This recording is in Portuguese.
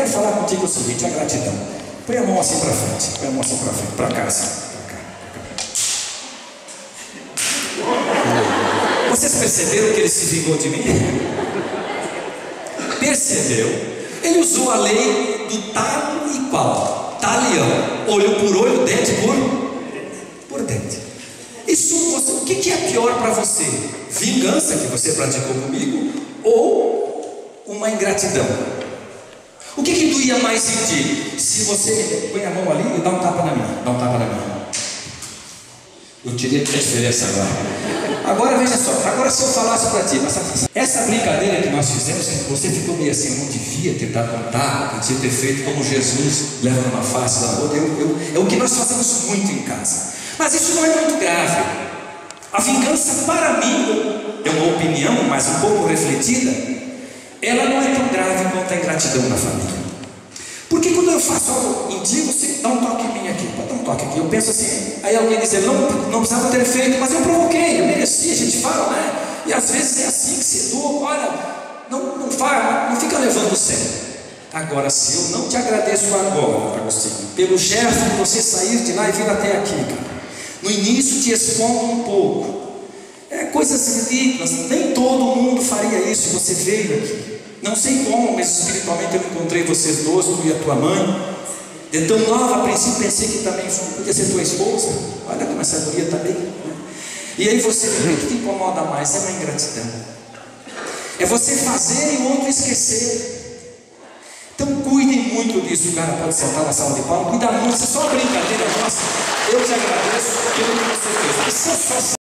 quero falar contigo o seguinte, a gratidão. Põe a mão assim para frente, põe a mão assim para frente, para cá assim, para cá. Vocês perceberam que ele se vingou de mim? Percebeu? Ele usou a lei do talo e qual? Talião, olho por olho, dente por dente. Isso, o que é pior para você? Vingança que você praticou comigo ou uma ingratidão? O que doía mais em ti? Se você põe a mão ali e dá um tapa na minha, dá um tapa na minha. Eu tirei a diferença agora. Agora veja só, agora se eu falasse para ti, essa brincadeira que nós fizemos, você ficou meio assim, eu não devia ter dado um tapa, eu devia ter feito como Jesus leva numa face da outra. É o que nós fazemos muito em casa. Mas isso não é muito grave. A vingança, para mim, é uma opinião, mas um pouco refletida, ela não é tão grave quanto a ingratidão na família. Porque quando eu faço algo em ti, você dá um toque em mim aqui, pode dar um toque aqui. Eu penso assim, aí alguém diz, não precisava ter feito, mas eu provoquei, eu mereci, a gente fala, né? E às vezes é assim que se educa, olha, não fala, não fica levando o sério. Agora, se eu não te agradeço agora, Agostinho, pelo gesto de você sair de lá e vir até aqui, cara, no início te expondo um pouco, coisas ridículas, nem todo mundo faria isso, você veio aqui. Não sei como, mas espiritualmente eu encontrei vocês dois, tu e a tua mãe. De tão nova, a princípio pensei que também podia ser tua esposa. Olha como essa guria está bem, né? E aí você vê, o que te incomoda mais? É uma ingratidão. É você fazer e o outro esquecer. Então cuidem muito disso. O cara pode sentar na sala de palma, cuida muito, isso é só brincadeira nossa. Eu te agradeço pelo que você fez.